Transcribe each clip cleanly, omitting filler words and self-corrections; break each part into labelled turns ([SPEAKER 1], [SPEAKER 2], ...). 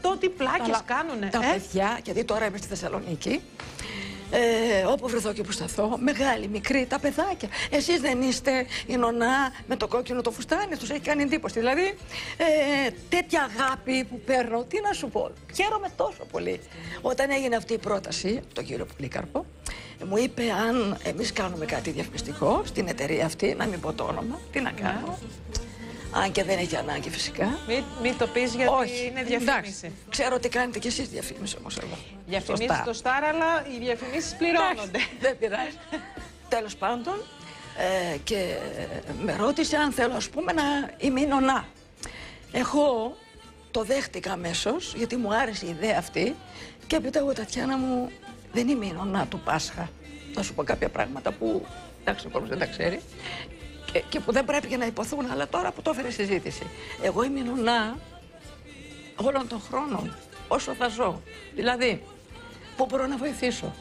[SPEAKER 1] αυτό τι πλάκες κάνουνε.
[SPEAKER 2] Τα παιδιά, γιατί τώρα είμαι στη Θεσσαλονίκη, όπου βρεθώ και που σταθώ, μεγάλοι, μικροί, τα παιδάκια. Εσείς δεν είστε η νονά με το κόκκινο το φουστάνι, τους έχει κάνει εντύπωση. Δηλαδή, τέτοια αγάπη που παίρνω, τι να σου πω. Χαίρομαι τόσο πολύ. Όταν έγινε αυτή η πρόταση, από τον κύριο Πολύκαρπο, μου είπε αν εμείς κάνουμε κάτι διαφημιστικό στην εταιρεία αυτή, να μην πω το όνομα, τι να κάνω. Αν και δεν έχει ανάγκη φυσικά.
[SPEAKER 1] Μην το πεις γιατί
[SPEAKER 2] όχι,
[SPEAKER 1] είναι διαφήμιση.
[SPEAKER 2] Ξέρω ότι κάνετε κι εσείς διαφήμιση όμως εγώ.
[SPEAKER 1] Διαφημίσεις στο Star, αλλά οι διαφημίσεις πληρώνονται.
[SPEAKER 2] Δεν πειράζει. Τέλος πάντων, και με ρώτησε αν θέλω, ας πούμε, να είμαι η νονά. Εγώ το δέχτηκα αμέσως, γιατί μου άρεσε η ιδέα αυτή και έπειτα εγώ, Τατιάνα μου, δεν είμαι η νονά του Πάσχα. Θα σου πω κάποια πράγματα που, εντάξει, ο κόσμος δεν τα ξέρει και που δεν πρέπει και να υποθούν, αλλά τώρα που το έφερε συζήτηση. Εγώ είμαι η νονά όλων των χρόνων, όσο θα ζω. Δηλαδή, πού μπορώ να βοηθήσω.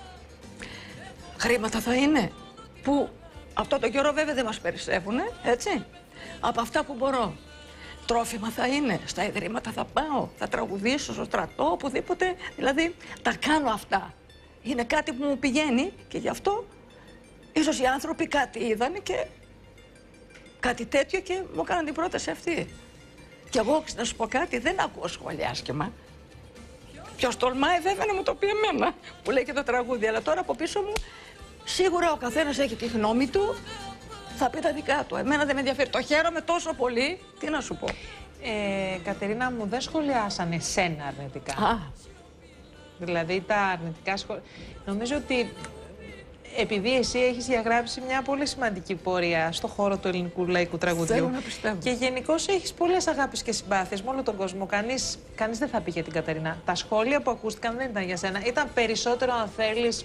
[SPEAKER 2] Χρήματα θα είναι, που αυτό το καιρό βέβαια δεν μας περισσεύουν, έτσι. Από αυτά που μπορώ. Τρόφιμα θα είναι, στα ιδρύματα θα πάω, θα τραγουδήσω στο στρατό, οπουδήποτε. Δηλαδή, τα κάνω αυτά. Είναι κάτι που μου πηγαίνει και γι' αυτό ίσως οι άνθρωποι κάτι είδανε και κάτι τέτοιο και μου έκαναν την πρόταση αυτή. Και εγώ, να σου πω κάτι, δεν ακούω σχόλια άσχημα. Ποιος τολμάει βέβαια να μου το πει εμένα, που λέει και το τραγούδι, αλλά τώρα από πίσω μου σίγουρα ο καθένας έχει τη γνώμη του, θα πει τα δικά του. Εμένα δεν με ενδιαφέρει. Το χαίρομαι τόσο πολύ, τι να σου πω.
[SPEAKER 1] Κατερίνα μου, δεν σχολιάσανε σένα αρνητικά.
[SPEAKER 2] Α.
[SPEAKER 1] Δηλαδή τα αρνητικά σχόλια. Νομίζω ότι επειδή εσύ έχεις διαγράψει μια πολύ σημαντική πορεία στο χώρο του ελληνικού λαϊκού τραγουδιού.
[SPEAKER 2] Θέλω να πιστεύω.
[SPEAKER 1] Και γενικώς έχεις πολλές αγάπες και συμπάθειες με όλο τον κόσμο. Κανείς δεν θα πει για την Κατερίνα. Τα σχόλια που ακούστηκαν δεν ήταν για σένα. Ήταν περισσότερο, αν θέλεις,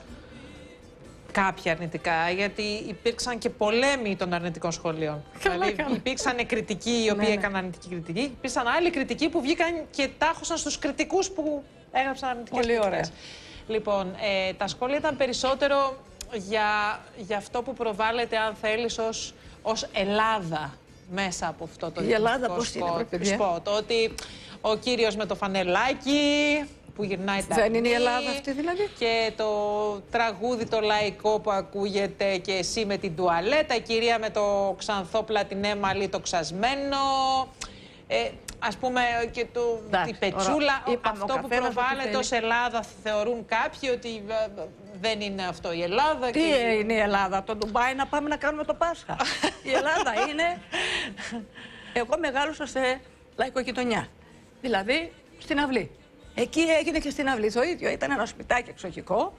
[SPEAKER 1] κάποια αρνητικά, γιατί υπήρξαν και πολέμοι των αρνητικών σχολείων. Δηλαδή, υπήρξαν κριτικοί οι οποίοι έκαναν αρνητική κριτική, υπήρξαν άλλοι κριτικοί που βγήκαν και τάχωσαν στους κριτικούς που έγραψαν αρνητικές κριτικές. Πολύ ωραία. Λοιπόν, τα σχόλια ήταν περισσότερο για αυτό που προβάλλεται, αν θέλεις, ως Ελλάδα μέσα από αυτό το
[SPEAKER 2] διαφορετικό σκοπό.
[SPEAKER 1] Το ότι ο κύριος με το φανελάκι που γυρνάει τα
[SPEAKER 2] δεν είναι η Ελλάδα αυτή δηλαδή.
[SPEAKER 1] Και το τραγούδι το λαϊκό που ακούγεται και εσύ με την τουαλέτα, η κυρία με το ξανθό πλατινέ μαλλί το ξασμένο. Ας πούμε και η πετσούλα, αυτό που προβάλλεται ως Ελλάδα θεωρούν κάποιοι ότι δεν είναι αυτό η Ελλάδα.
[SPEAKER 2] Τι είναι η Ελλάδα, το Ντουμπάι να πάμε να κάνουμε το Πάσχα. Η Ελλάδα είναι... Εγώ μεγάλωσα σε λαϊκογειτονιά, δηλαδή στην αυλή. Εκεί έγινε και στην αυλή το ίδιο, ήταν ένα σπιτάκι εξοχικό,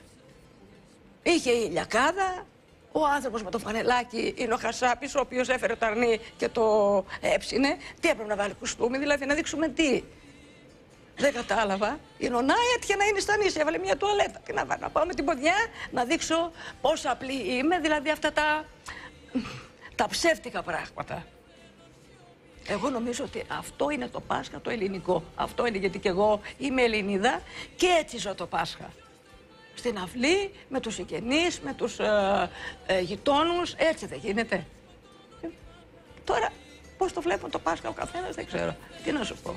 [SPEAKER 2] είχε ηλιακάδα. Ο άνθρωπος με το φανελάκι είναι ο Χασάπης, ο οποίος έφερε το αρνί και το έψινε. Τι έπρεπε να βάλει κουστούμι, δηλαδή να δείξουμε τι. Δεν κατάλαβα. Η νονά έτυχε να είναι στα νήσια, έβαλε μια τουαλέτα. Τι να βάλω, να πάω με την ποδιά, να δείξω πόσο απλή είμαι, δηλαδή αυτά τα ψεύτικα πράγματα. Εγώ νομίζω ότι αυτό είναι το Πάσχα το ελληνικό. Αυτό είναι, γιατί και εγώ είμαι Ελληνίδα και έτσι ζω το Πάσχα. Στην αυλή, με τους συγγενείς, με τους γειτόνους, έτσι δεν γίνεται. Τώρα, πώς το βλέπουν το Πάσχα ο καθένας, δεν ξέρω. Τι να σου πω.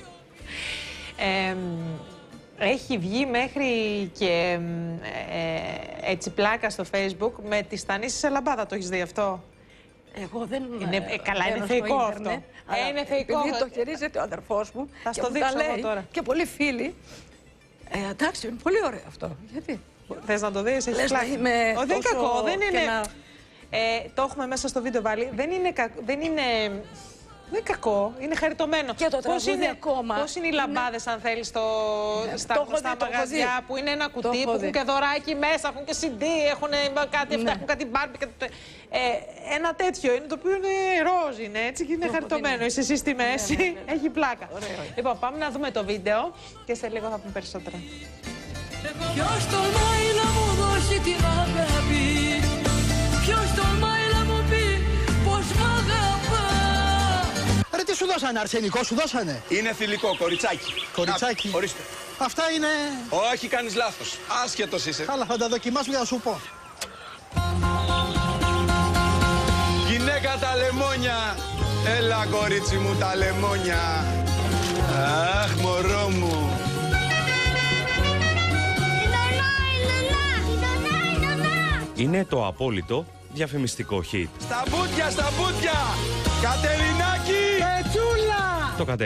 [SPEAKER 1] Έχει βγει μέχρι και έτσι πλάκα στο Facebook με τη Στανίση σε λαμπάδα. Το έχεις δει αυτό?
[SPEAKER 2] Εγώ δεν...
[SPEAKER 1] Καλά, είναι θεϊκό αυτό. Είναι θεϊκό.
[SPEAKER 2] Επειδή το χειρίζεται ο αδερφός μου
[SPEAKER 1] θα
[SPEAKER 2] και
[SPEAKER 1] στο
[SPEAKER 2] μου τα λέει
[SPEAKER 1] τώρα.
[SPEAKER 2] Και πολλοί φίλοι. Εντάξει, είναι πολύ ωραίο αυτό. Γιατί?
[SPEAKER 1] Θες να το δεις, έχεις πλάκα. Δεν είναι κακό, δεν είναι... Το έχουμε μέσα στο βίντεο βάλει. Δεν είναι κακό, είναι χαριτωμένο.
[SPEAKER 2] Και το τραγούδι ακόμα.
[SPEAKER 1] Πώς είναι οι λαμπάδες, αν θέλεις, στα γνωστά μαγαζιά που είναι ένα κουτί, που έχουν και δωράκι μέσα, έχουν και CD, έχουν κάτι μπάρμπι. Ένα τέτοιο είναι, το οποίο είναι ροζ, είναι έτσι και είναι χαριτωμένο. Είσαι εσύ στη μέση, έχει πλάκα. Λοιπόν, πάμε να δούμε το βίντεο και σε λίγο θα πούμε περισσότερα.
[SPEAKER 3] Ποιος τολμάει να μου δώσει την αγάπη, ποιος τολμάει να μου πει πως μ' αγαπά.
[SPEAKER 4] Ρε τι σου δώσανε, αρσενικό σου δώσανε?
[SPEAKER 5] Είναι θηλυκό, κοριτσάκι.
[SPEAKER 4] Κοριτσάκι.
[SPEAKER 5] Ορίστε.
[SPEAKER 4] Αυτά είναι...
[SPEAKER 5] Όχι, κάνεις λάθος. Άσχετος είσαι.
[SPEAKER 4] Καλά, θα τα δοκιμάσω για να σου πω.
[SPEAKER 5] Γυναίκα τα λεμόνια. Έλα κορίτσι μου τα λεμόνια. Αχ, μωρό μου.
[SPEAKER 6] Είναι το απόλυτο διαφημιστικό hit.
[SPEAKER 5] Στα μπούτια, στα μπούτια! Κατερινάκη!
[SPEAKER 4] Πετσούλα!
[SPEAKER 6] Το